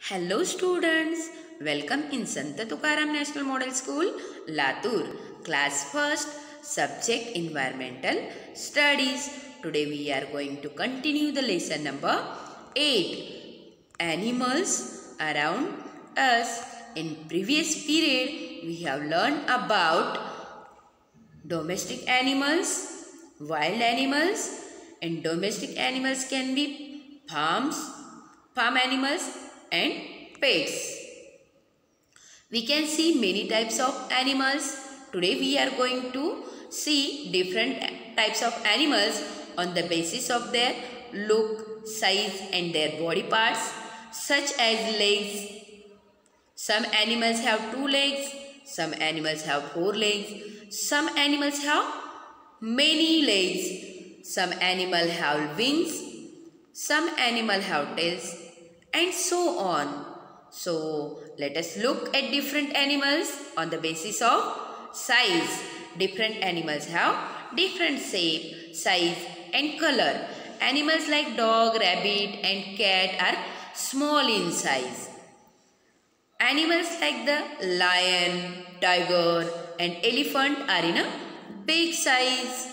Hello students, welcome in Sant Tukaram National Model School, Latur, class 1st, subject environmental studies. Today we are going to continue the lesson number 8, animals around us. In previous period, we have learned about domestic animals, wild animals, and domestic animals can be farm animals and pets. We can see many types of animals. Today we are going to see different types of animals on the basis of their look, size and their body parts, such as legs. Some animals have 2 legs, some animals have 4 legs, some animals have many legs, some animals have wings, some animals have tails, and so on. So let us look at different animals on the basis of size. Different animals have different shape, size and color. Animals like dog, rabbit and cat are small in size. Animals like the lion, tiger and elephant are in a big size.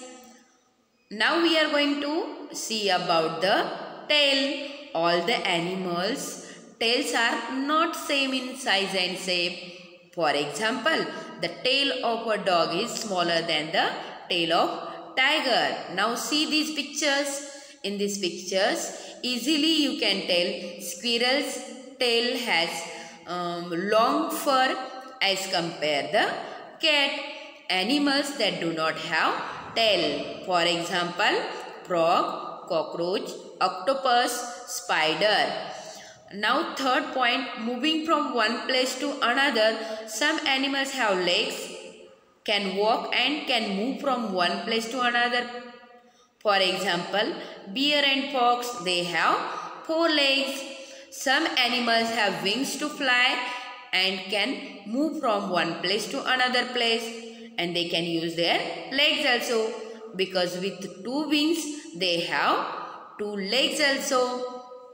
Now we are going to see about the tail. All the animals' tails are not same in size and shape. For example, the tail of a dog is smaller than the tail of tiger. Now see these pictures. In these pictures, easily you can tell squirrel's tail has long fur as compare the cat. Animals that do not have tail. For example, frog, cockroach, octopus, spider. Now third point, moving from one place to another. Some animals have legs, can walk and can move from one place to another. For example, bear and fox, they have 4 legs. Some animals have wings to fly and can move from one place to another place. And they can use their legs also, because with 2 wings they have 2 legs also.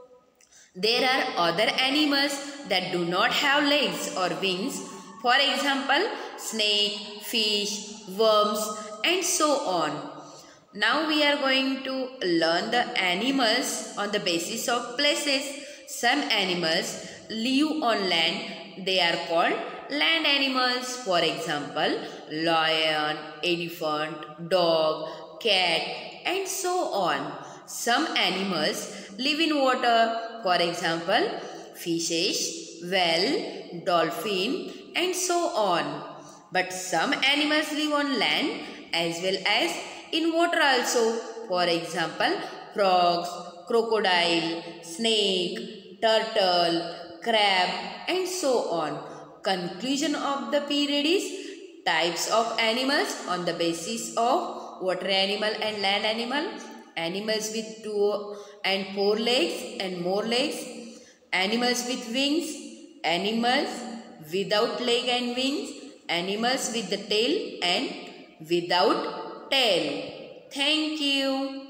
There are other animals that do not have legs or wings. For example, snake, fish, worms and so on. Now we are going to learn the animals on the basis of places. Some animals live on land. They are called land animals. For example, lion, elephant, dog, cat and so on. Some animals live in water. For example, fishes, whale, dolphin and so on. But some animals live on land as well as in water also. For example, frogs, crocodile, snake, turtle, crab and so on. Conclusion of the period is types of animals on the basis of water animal and land animal. Animals with 2 and 4 legs and more legs. Animals with wings. Animals without leg and wings. Animals with the tail and without tail. Thank you.